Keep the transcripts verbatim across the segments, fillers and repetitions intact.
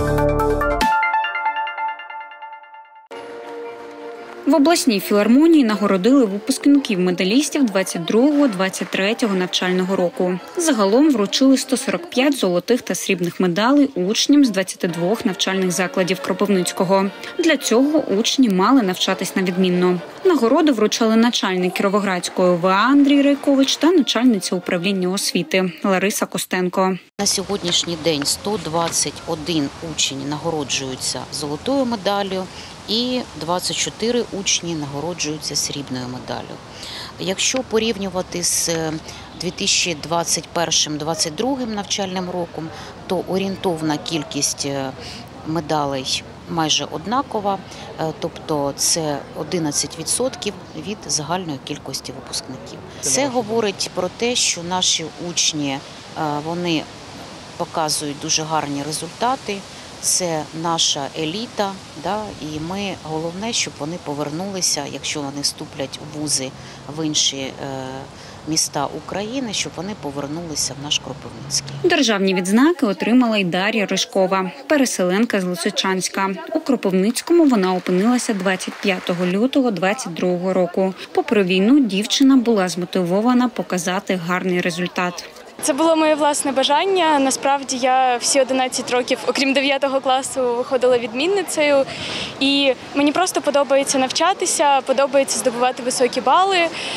В обласній філармонії нагородили випускників медалістів двадцять другого - двадцять третього навчального року. Загалом вручили сто сорок п'ять золотих та срібних медалей учням з двадцяти двох навчальних закладів Кропивницького. Для цього учні мали навчатись на відмінно. Нагороди вручали начальник Кіровоградської о ве а Андрій Райкович та начальниця управління освіти Лариса Костенко. На сьогоднішній день сто двадцять один учень нагороджуються золотою медаллю і двадцять чотири учні нагороджуються срібною медаллю. Якщо порівнювати з дві тисячі двадцять першим - двадцять другим навчальним роком, то орієнтовна кількість медалей майже однакова, тобто це одинадцять відсотків від загальної кількості випускників. Це говорить про те, що наші учні, вони показують дуже гарні результати, це наша еліта, да, і ми, головне, щоб вони повернулися, якщо вони вступлять у вузи в інші е, міста України, щоб вони повернулися в наш Кропивницький. Державні відзнаки отримала й Дар'я Рижкова, переселенка з Лисичанська. У Кропивницькому вона опинилася двадцять п'ятого лютого двадцять другого року. Попри війну, дівчина була змотивована показати гарний результат. Це було моє власне бажання. Насправді я всі одинадцять років, окрім дев'ятого класу, виходила відмінницею. І мені просто подобається навчатися, подобається здобувати високі бали.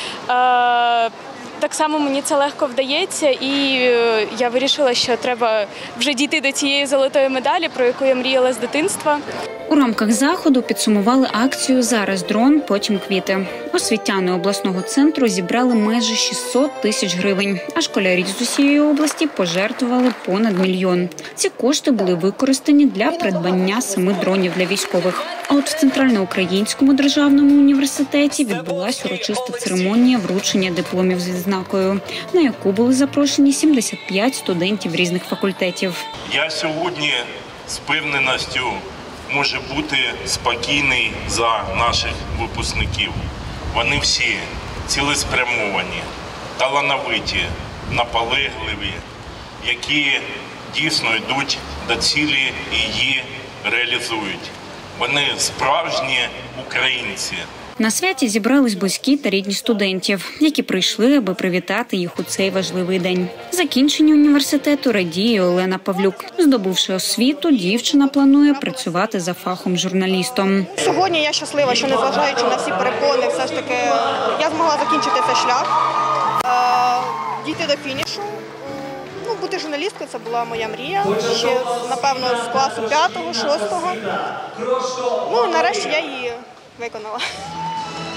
Так само мені це легко вдається, і я вирішила, що треба вже дійти до цієї золотої медалі, про яку я мріяла з дитинства. У рамках заходу підсумували акцію «Зараз дрон, потім квіти». Освітяни обласного центру зібрали майже шістсот тисяч гривень, а школярі з усієї області пожертвували понад мільйон. Ці кошти були використані для придбання семи дронів для військових. А от в Центральноукраїнському державному університеті відбулася урочиста церемонія вручення дипломів з відзнакою, на яку були запрошені сімдесят п'ять студентів різних факультетів. Я сьогодні з впевненістю можу бути спокійний за наших випускників. Вони всі цілеспрямовані, талановиті, наполегливі, які дійсно йдуть до цілі і її реалізують. Вони справжні українці. На святі зібрались близькі та рідні студентів, які прийшли, аби привітати їх у цей важливий день. Закінченню університету радіє Олена Павлюк. Здобувши освіту, дівчина планує працювати за фахом журналістом. Сьогодні я щаслива, що незважаючи на всі перепони, все ж таки я змогла закінчити цей шлях, дійти до фінішу. Ну, бути журналісткою – це була моя мрія, ще, напевно, з класу п'ятого, шостого. Ну, нарешті я її виконала.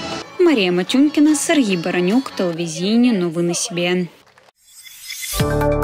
Марія Матюнкіна, Сергій Баранюк, телевізійні новини Сі Бі Ен.